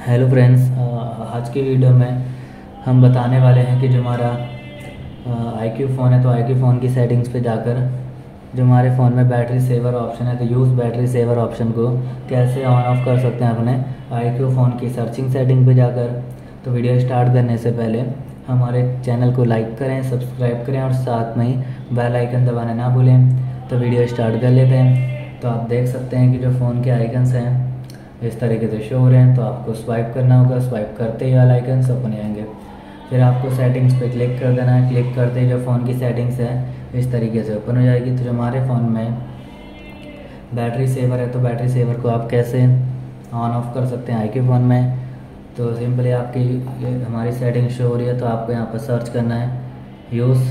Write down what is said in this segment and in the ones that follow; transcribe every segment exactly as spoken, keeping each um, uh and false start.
Hello friends, आज की video में हम बताने वाले हैं कि जो हमारा आई क्यू फ़ोन है तो आई क्यू फ़ोन की सेटिंग्स पे जाकर जो हमारे फ़ोन में बैटरी सेवर ऑप्शन है तो यूज़ बैटरी सेवर ऑप्शन को कैसे ऑन ऑफ कर सकते हैं अपने आई क्यू फ़ोन की सर्चिंग सेटिंग पे जाकर। तो वीडियो स्टार्ट करने से पहले हमारे चैनल को लाइक करें, सब्सक्राइब करें और साथ में ही बेल आइकन दबाना ना भूलें। तो वीडियो स्टार्ट कर लेते हैं। तो आप देख सकते हैं कि जो फ़ोन के आइकन्स हैं इस तरीके से शो हो रहे हैं। तो आपको स्वाइप करना होगा, स्वाइप करते ही वाला आइकन्स ओपन आएंगे। फिर आपको सेटिंग्स पे क्लिक कर देना है। क्लिक करते ही जो फ़ोन की सेटिंग्स है इस तरीके से ओपन हो जाएगी। तो जो हमारे फ़ोन में बैटरी सेवर है तो बैटरी सेवर को आप कैसे ऑन ऑफ कर सकते हैं आई क्यू फ़ोन में। तो सिंपली आपकी ये हमारी सेटिंग शो हो रही है तो आपको यहाँ पर सर्च करना है यूज़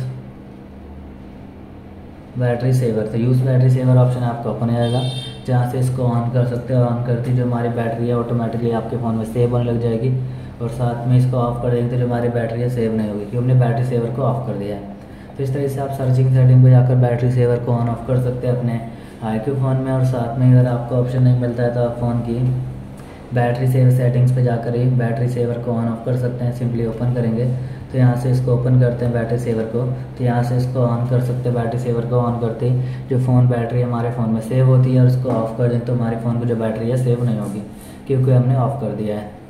बैटरी सेवर। तो यूज़ बैटरी सेवर ऑप्शन आपका ओपन हो जाएगा जहाँ से इसको ऑन कर सकते हो। ऑन करती जो हमारी बैटरी है ऑटोमेटिकली आपके फ़ोन में सेव होने लग जाएगी और साथ में इसको ऑफ़ कर देंगे तो जो हमारी बैटरी है सेव नहीं होगी क्योंकि हमने बैटरी सेवर को ऑफ़ कर दिया है। तो इस तरह से आप सर्चिंग सेटिंग पर जाकर बैटरी सेवर को ऑन ऑफ कर सकते हैं अपने आई क्यू फ़ोन में। और साथ में अगर आपको ऑप्शन नहीं मिलता है तो आप फ़ोन की बैटरी सेवर सेटिंग्स पे जाकर ही बैटरी सेवर को ऑन ऑफ कर सकते हैं। सिंपली ओपन करेंगे तो यहाँ से इसको ओपन करते हैं बैटरी सेवर को, तो यहाँ से इसको ऑन कर सकते हैं। बैटरी सेवर को ऑन करते ही जो फ़ोन बैटरी हमारे फ़ोन में सेव होती है और इसको ऑफ़ कर दें तो हमारे फ़ोन की जो बैटरी है सेव नहीं होगी क्योंकि हमने ऑफ़ कर दिया है।